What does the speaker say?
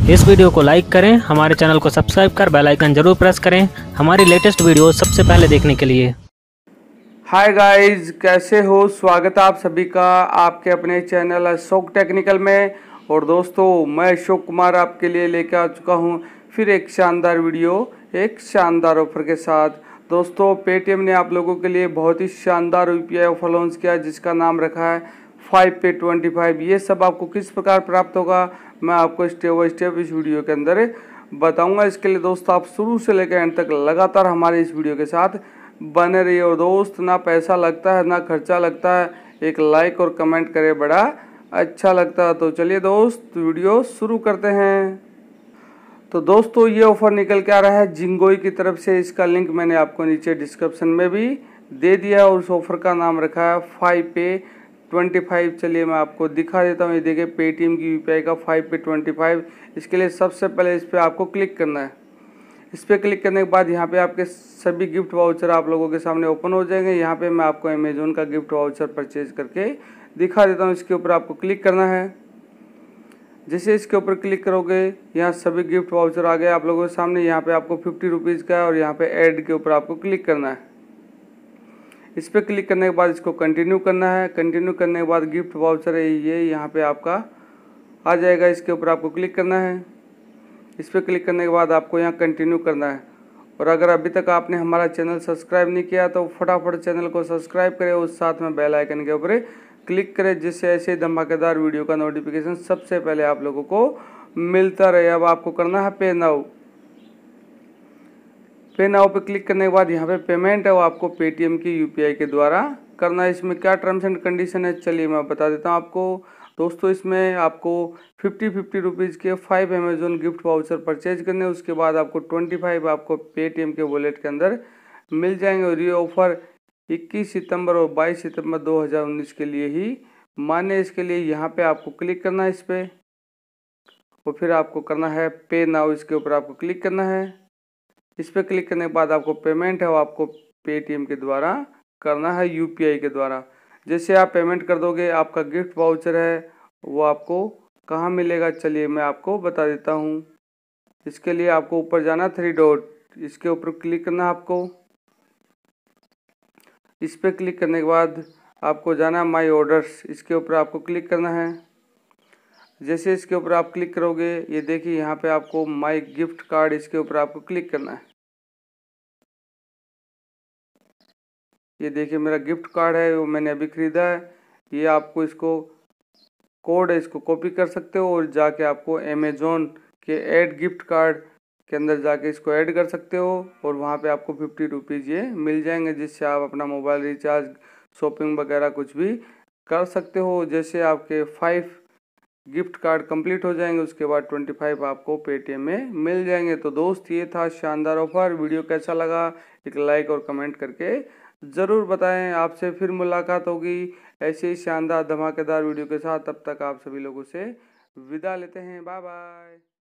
इस वीडियो को लाइक करें, हमारे चैनल को सब्सक्राइब कर बेल आइकन जरूर प्रेस करें हमारी लेटेस्ट वीडियो सबसे पहले देखने के लिए। हाय गाइस, कैसे हो? स्वागत है आप सभी का आपके अपने चैनल अशोक टेक्निकल में। और दोस्तों, मैं अशोक कुमार आपके लिए लेकर आ चुका हूं फिर एक शानदार वीडियो, एक शानदार ऑफर के साथ। दोस्तों, पेटीएम ने आप लोगों के लिए बहुत ही शानदार यूपीआई ऑफर लॉन्च किया जिसका नाम रखा है 5पे25। ये सब आपको किस प्रकार प्राप्त होगा मैं आपको स्टेप बाय स्टेप इस वीडियो के अंदर बताऊंगा। इसके लिए दोस्तों आप शुरू से लेकर एंड तक लगातार हमारे इस वीडियो के साथ बने रहिए। और दोस्त, ना पैसा लगता है ना खर्चा लगता है, एक लाइक और कमेंट करे बड़ा अच्छा लगता है। तो चलिए दोस्त, वीडियो शुरू करते हैं। तो दोस्तों, ये ऑफर निकल के आ रहा है जिंगोई की तरफ से। इसका लिंक मैंने आपको नीचे डिस्क्रिप्शन में भी दे दिया और उस ऑफर का नाम रखा है 5पे25। चलिए मैं आपको दिखा देता हूँ। ये देखिए, पेटीएम की यूपीआई का 5पे25। इसके लिए सबसे पहले इस पर आपको क्लिक करना है। इस पर क्लिक करने के बाद यहाँ पे आपके सभी गिफ्ट वाउचर आप लोगों के सामने ओपन हो जाएंगे। यहाँ पे मैं आपको अमेजोन का गिफ्ट वाउचर परचेज करके दिखा देता हूँ। इसके ऊपर आपको क्लिक करना है। जैसे इसके ऊपर क्लिक करोगे, यहाँ सभी गिफ्ट वाउचर आ गए आप लोगों के सामने। यहाँ पे आपको 50 रुपीज़ का है और यहाँ पे ऐड के ऊपर आपको क्लिक करना है। इस पर क्लिक करने के बाद इसको कंटिन्यू करना है। कंटिन्यू करने के बाद गिफ्ट वाउचर है ये यहाँ पे आपका आ जाएगा। इसके ऊपर आपको क्लिक करना है। इस पर क्लिक करने के बाद आपको यहाँ कंटिन्यू करना है। और अगर अभी तक आपने हमारा चैनल सब्सक्राइब नहीं किया तो फटाफट चैनल को सब्सक्राइब करें और साथ में बेल आइकन के ऊपर क्लिक करें, जिससे ऐसे धमाकेदार वीडियो का नोटिफिकेशन सबसे पहले आप लोगों को मिलता रहे। अब आपको करना है पे नाउ। पे नाउ पे क्लिक करने के बाद यहाँ पे पेमेंट है वो आपको पेटीएम की यूपीआई के द्वारा करना है। इसमें क्या टर्म्स एंड कंडीशन है चलिए मैं बता देता हूँ आपको। दोस्तों, इसमें आपको 50 रुपीज़ के 5 अमेजोन गिफ्ट वाउचर परचेज करने, उसके बाद आपको 25 आपको पेटीएम के वॉलेट के अंदर मिल जाएंगे। और ये ऑफर 21 सितंबर और 22 सितंबर 2019 के लिए ही मान्य। इसके लिए यहाँ पे आपको क्लिक करना है इस पर और फिर आपको करना है पे नाउ। इसके ऊपर आपको क्लिक करना है। इस पर क्लिक करने के बाद आपको पेमेंट है वो आपको पेटीएम के द्वारा करना है, यूपीआई के द्वारा। जैसे आप पेमेंट कर दोगे, आपका गिफ्ट वाउचर है वो आपको कहाँ मिलेगा चलिए मैं आपको बता देता हूँ। इसके लिए आपको ऊपर जाना 3 डॉट, इसके ऊपर क्लिक करना आपको। इस पर क्लिक करने के बाद आपको जाना माई ऑर्डर्स, इसके ऊपर आपको क्लिक करना है। जैसे इसके ऊपर आप क्लिक करोगे, ये देखिए यहाँ पे आपको माई गिफ्ट कार्ड, इसके ऊपर आपको क्लिक करना है। ये देखिए मेरा गिफ्ट कार्ड है, वो मैंने अभी खरीदा है। ये आपको इसको कोड है, इसको कॉपी कर सकते हो और जाके आपको अमेजोन के ऐड गिफ्ट कार्ड के अंदर जाके इसको ऐड कर सकते हो और वहाँ पे आपको 50 रुपीज़ ये मिल जाएंगे, जिससे आप अपना मोबाइल रिचार्ज, शॉपिंग वगैरह कुछ भी कर सकते हो। जैसे आपके 5 गिफ्ट कार्ड कंप्लीट हो जाएंगे, उसके बाद 25 आपको पेटीएम में मिल जाएंगे। तो दोस्त, ये था शानदार ऑफर। वीडियो कैसा लगा एक लाइक और कमेंट करके ज़रूर बताएं। आपसे फिर मुलाकात होगी ऐसे ही शानदार धमाकेदार वीडियो के साथ। तब तक आप सभी लोगों से विदा लेते हैं। Bye bye.